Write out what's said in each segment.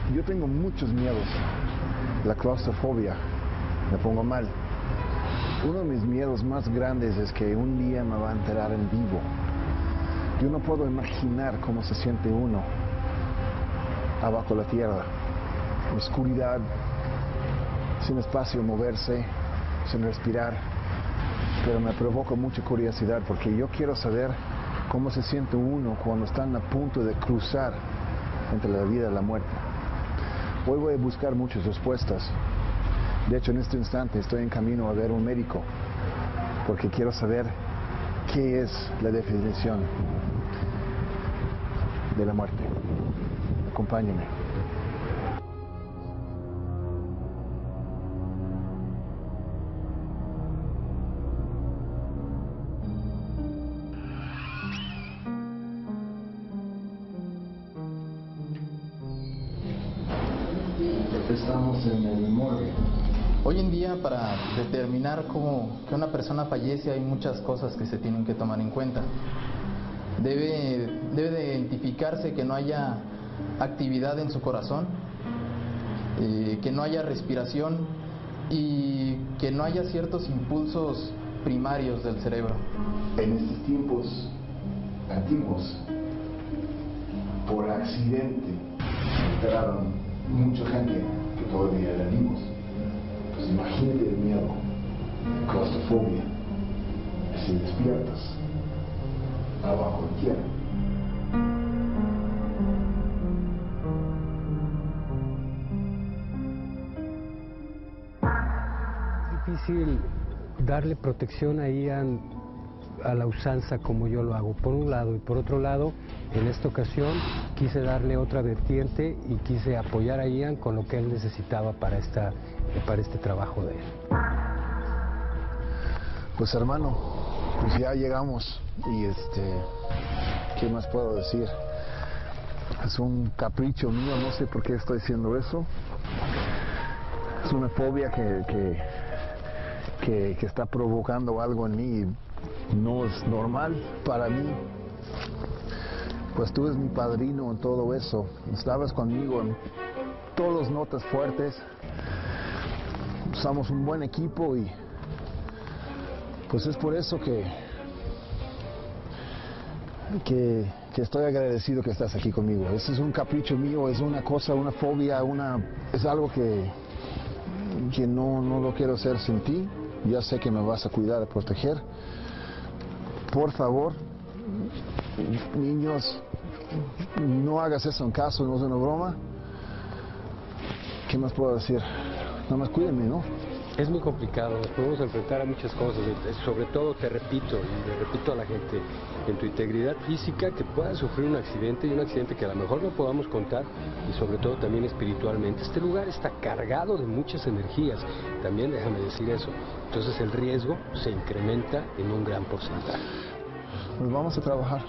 Yo tengo muchos miedos. La claustrofobia, me pongo mal. Uno de mis miedos más grandes es que un día me va a enterrar en vivo. Yo no puedo imaginar cómo se siente uno abajo de la tierra. Oscuridad, sin espacio moverse, sin respirar. Pero me provoca mucha curiosidad porque yo quiero saber cómo se siente uno cuando están a punto de cruzar entre la vida y la muerte. Hoy voy a buscar muchas respuestas. De hecho, en este instante estoy en camino a ver un médico porque quiero saber qué es la definición de la muerte. Acompáñame. Estamos en el morgue. Hoy en día, para determinar que una persona fallece, hay muchas cosas que se tienen que tomar en cuenta. Debe de identificarse que no haya actividad en su corazón, que no haya respiración y que no haya ciertos impulsos primarios del cerebro. En estos tiempos antiguos, por accidente, enterraron mucha gente que todavía eran vivos. Pues imagínate el miedo, claustrofobia, si despiertas abajo de tierra. Es difícil darle protección a Ian a la usanza como yo lo hago, por un lado, y por otro lado, en esta ocasión quise darle otra vertiente y quise apoyar a Ian con lo que él necesitaba para este trabajo de él. Pues hermano, pues ya llegamos y ¿qué más puedo decir? Es un capricho mío, no sé por qué estoy haciendo eso. Es una fobia que está provocando algo en mí. No es normal para mí. Pues tú eres mi padrino en todo eso. Estabas conmigo en todas las notas fuertes. Somos un buen equipo y pues es por eso que estoy agradecido que estás aquí conmigo. Ese es un capricho mío, es una cosa, una fobia, es algo que no lo quiero hacer sin ti. Ya sé que me vas a cuidar, a proteger. Por favor, niños, no hagas eso en caso, no es una broma. ¿Qué más puedo decir? Nada más cuídenme, ¿no? Es muy complicado, nos podemos enfrentar a muchas cosas, sobre todo te repito, y le repito a la gente, en tu integridad física, que puedas sufrir un accidente y un accidente que a lo mejor no podamos contar, y sobre todo también espiritualmente. Este lugar está cargado de muchas energías, también déjame decir eso, entonces el riesgo se incrementa en un gran porcentaje. Pues vamos a trabajar.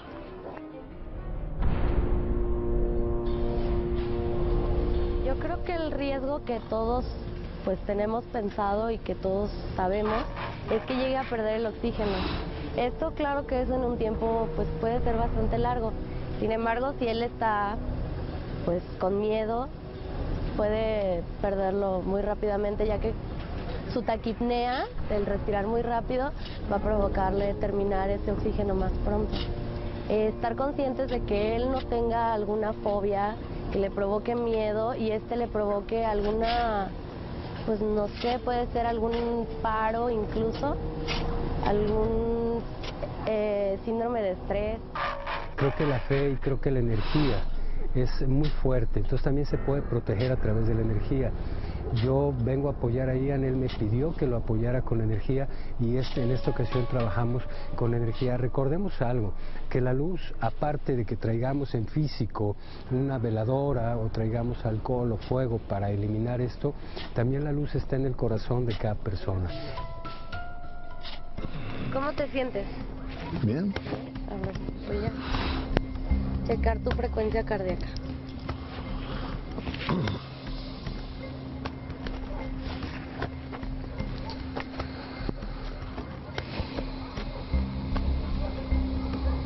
Yo creo que el riesgo que todos pues tenemos pensado y que todos sabemos es que llegue a perder el oxígeno. Esto claro que es en un tiempo pues puede ser bastante largo. Sin embargo, si él está pues con miedo, puede perderlo muy rápidamente, ya que su taquipnea, el respirar muy rápido, va a provocarle terminar ese oxígeno más pronto. Estar conscientes de que él no tenga alguna fobia que le provoque miedo y le provoque alguna, pues no sé, puede ser algún paro incluso, algún síndrome de estrés. Creo que la fe y creo que la energía es muy fuerte, entonces también se puede proteger a través de la energía. Yo vengo a apoyar a Ian, él me pidió que lo apoyara con energía y en esta ocasión trabajamos con energía. Recordemos algo, que la luz, aparte de que traigamos en físico una veladora o traigamos alcohol o fuego para eliminar esto, también la luz está en el corazón de cada persona. ¿Cómo te sientes? Bien. A ver, voy a checar tu frecuencia cardíaca.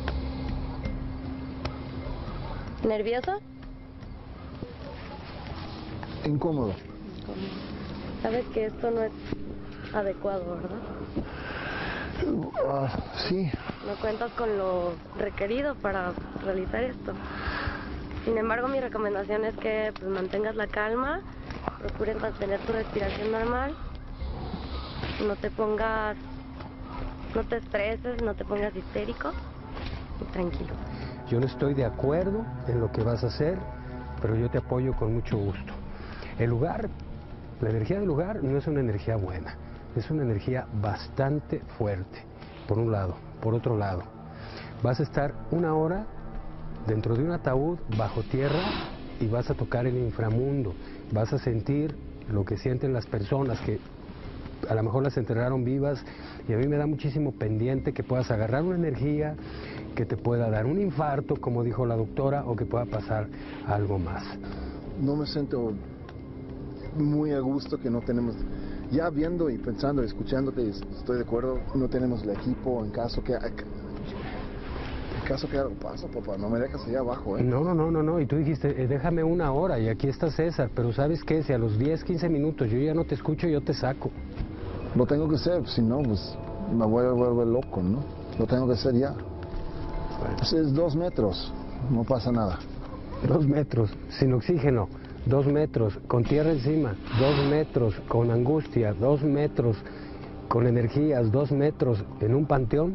¿Nervioso? Incómodo. Sabes que esto no es adecuado, ¿verdad? Sí. No cuentas con lo requerido para realizar esto. Sin embargo, mi recomendación es que pues, mantengas la calma, procures mantener tu respiración normal, no te estreses, no te pongas histérico y tranquilo. Yo no estoy de acuerdo en lo que vas a hacer, pero yo te apoyo con mucho gusto. El lugar, la energía del lugar no es una energía buena, es una energía bastante fuerte, por un lado. Por otro lado, vas a estar 1 hora dentro de un ataúd bajo tierra y vas a tocar el inframundo, vas a sentir lo que sienten las personas que a lo mejor las enterraron vivas, y a mí me da muchísimo pendiente que puedas agarrar una energía que te pueda dar un infarto, como dijo la doctora, o que pueda pasar algo más. No me siento muy a gusto que no tenemos, ya viendo y pensando, escuchándote, estoy de acuerdo, no tenemos el equipo en caso que algo pasa, papá, no me dejas allá abajo, ¿eh? No, y tú dijiste, déjame 1 hora, y aquí está César, pero ¿sabes qué? Si a los 10, 15 minutos yo ya no te escucho, yo te saco. Lo tengo que hacer, si no, pues me voy a volver loco, ¿no? Lo tengo que hacer ya. Pues es 2 metros, no pasa nada. 2 metros, sin oxígeno, 2 metros, con tierra encima, 2 metros, con angustia, 2 metros, con energías, 2 metros en un panteón.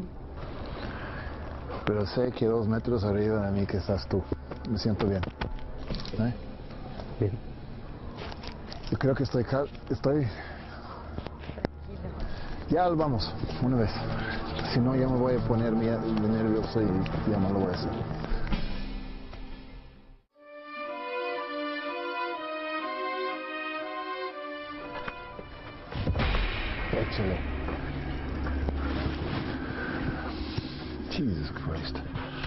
Pero sé que 2 metros arriba de mí que estás tú. Me siento bien. ¿Eh? Bien. Yo creo que estoy... Ya vamos, una vez. Si no, ya me voy a poner nervioso y ya no lo voy a hacer. Échale. Jesus Christ.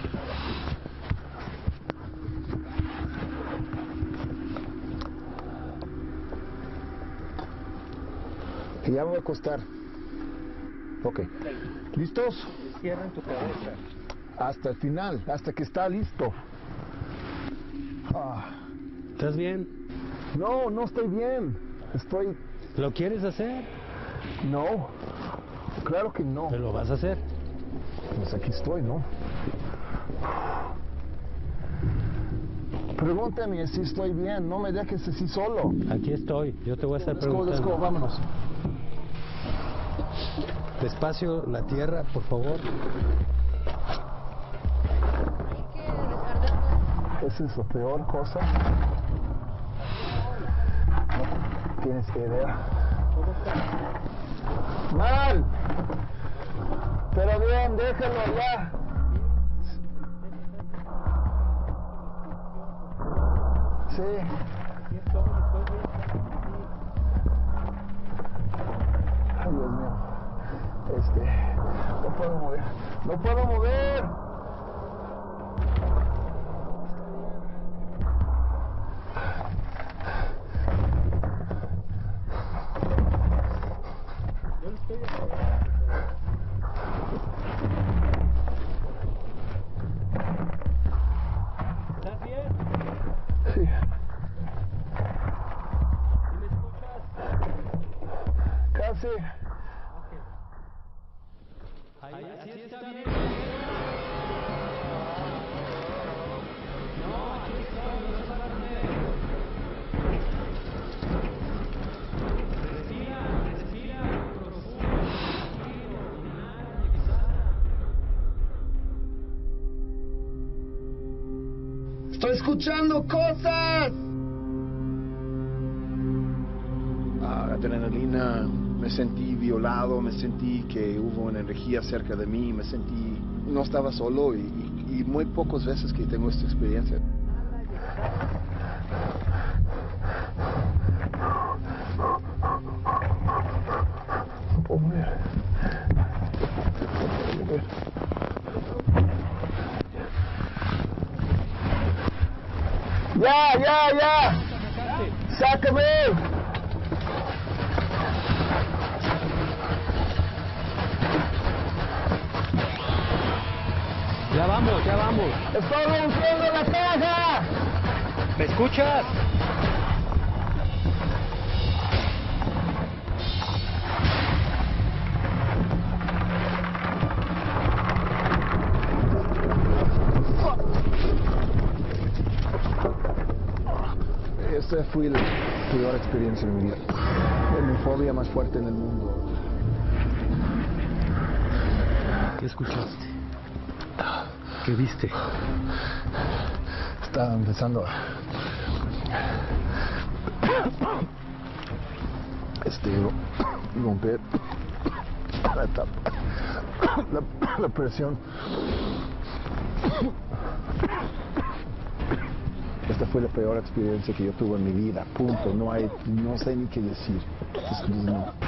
Y ya me voy a acostar. Ok. ¿Listos? Cierra tu cabeza. Hasta el final, hasta que está listo. ¿Estás bien? No, no estoy bien. Estoy... ¿Lo quieres hacer? No. Claro que no. ¿Pero lo vas a hacer? Pues aquí estoy, ¿no? Pregúntame si estoy bien, no me dejes así solo. Aquí estoy, yo te voy a estar preguntando. Let's go, vámonos. Despacio, la tierra, por favor. Esa es la peor cosa. No tienes idea. ¡Mal! Pero bien, déjalo ya. Sí. Ay, Dios mío. No puedo mover. ¡No puedo mover! ¿Estás bien? Sí. ¿Sí me escuchas? Casi. Ahí sí está bien. No, aquí estoy, no se va a poner. Respira profundo, tranquilo, inhala y exhala. ¡Estoy escuchando cosas! Adrenalina, me sentí violado, me sentí que hubo una energía cerca de mí, me sentí... No estaba solo y muy pocas veces que tengo esta experiencia. No puedo mover. ¡Ya! ¡Sácame! Ya vamos. ¡Estoy rompiendo la caja! ¿Me escuchas? Esta fue la peor experiencia de mi vida. Es mi fobia más fuerte en el mundo. ¿Qué escuchaste? ¿Qué viste? Estaba empezando a romper la presión. Esta fue la peor experiencia que yo tuve en mi vida, punto. No sé ni qué decir. No.